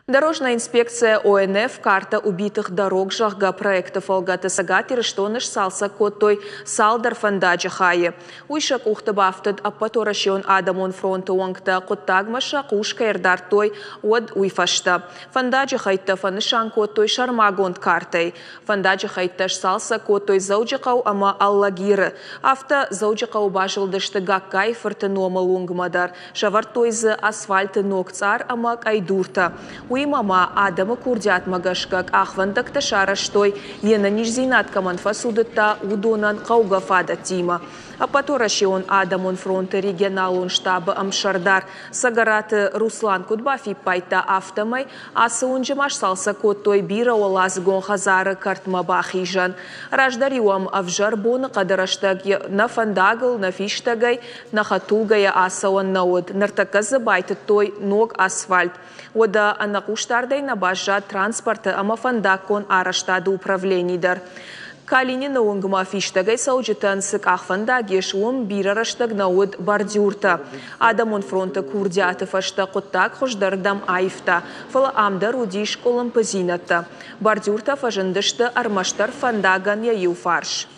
Дорожная инспекция ОНФ карта убитых дорог жахга проекта фолгата сагат ирштоныш салса коттой салдар фандаджа хае. Уйшак ухтабафтад аппаторашион адамон фронта уангта коттагмаша кушка эрдартой од уйфашта. Фандаджа хайта фанышан коттой шармагонд картой. Фандаджа хайташ салса коттой зауджакау ама аллагиры. Авто зауджакау башылдышты гаккай фыртынома лунгмадар. Шавартойзы асфальты нокцар ама кайдурта. Уимама Адама курдят магашкак ахвандак ташараштой ена нижзинат каманфа судыта удонан каугафада тима. Апаторашион Адамон фронта регионалон штаба Амшардар сагараты Руслан Кудбафи пайта автомай асаунжамаш салса коттой бира олазгон хазары картма бахижан. Раждариуам авжарбон кадараштаг на фандагл на фиштагай на хатулгая асауан науд. Нартаказы байты той ног асфальт. Ода анакуштардай на бажа транспорта ама фандакон араштады управленийдар. Калинина унгма фиштагай сауджитан сык ахфандагеш ум бирараштаг науд бордюрта. Адамон фронта курдятов ашта коттак хождардам айфта. Фала амдар уди школам пазината. Бордюрта фажындышты армаштар фандаган яю фарш.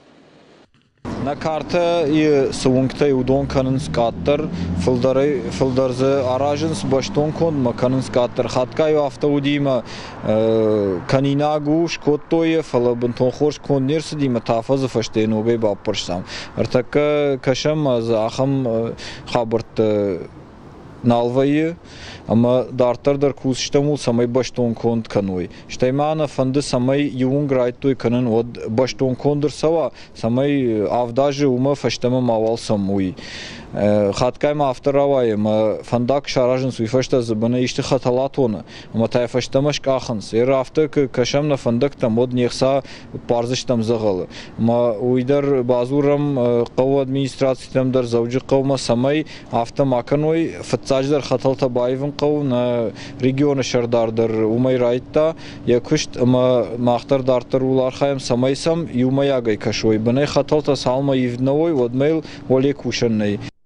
На карта и саунгта удон канын скаттер филдарзы аражынс баштон кон маканын скаттер хаткаю автоудима канинагу шкоттое фала бунтон хорш кон нерсы дима тафазы фаштейн обей баппаршсам. Артака кашам аз ахам хабарт налвайы, ама дартардар кузштамул самай баштон конд каной. Штаймана фанды самай юунграйт той канын од баштон кондыр сава, самай авдажы ума фаштама мавал самуй. Хаткайма авторавайма фандак шаражын суйфашта забана ишти хаталатона, ама тай фаштамаш каханс. Афта кашам на фандак там од нехса парзыш там загалы. Ма уйдар базурам қау администрации там дар завджи қаума самай авто маканой фатсаждар хаталта байвын қау на региона шардардар умай райтта якушт ама махтар дартар улар хайм самай сам юмаягай кашой. Банай хаталта салма ивдновой одмейл оле кушаннай.